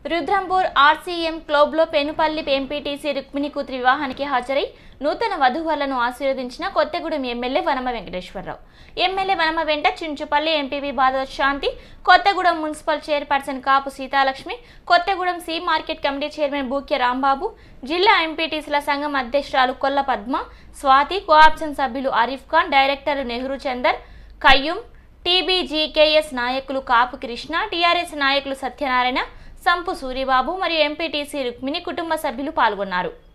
Rudrampur RCM క్లబ్లో Penupalli MPTC Rukmini కూతురి వివాహానికి హాజరై నూతన వధూవరులను ఆశీర్వదించిన కొత్తగూడెం ఎమ్మెల్యే వనమ వెంకటేశ్వరరావు. ఎమ్మెల్యే వనమ వెంట Chinchupalli MPP Badar Shanti, Kothagudem municipal chairperson Kapu Seethalakshmi, Kothagudem సి market committee chairman Bhukya Rambabu, జిల్లా ఎంపీటీసీల సంఘం అధ్యక్షురాలు కొల్ల పద్మ, స్వాతి, కోఆప్షన్ సభ్యులు ఆరిఫ్ ఖాన్, డైరెక్టర్లు నెహ్రూ చందర్, కయ్యూం, టీబీజీకేఎస్ నాయకులు కాపు కృష్ణ, టీఆర్ఎస్ నాయకులు సత్యనారాయణ, సంపు సూరిబాబు మరియు ఎంపీటీసీ రుక్మిణి కుటుంబ సభ్యులు పాల్గొన్నారు.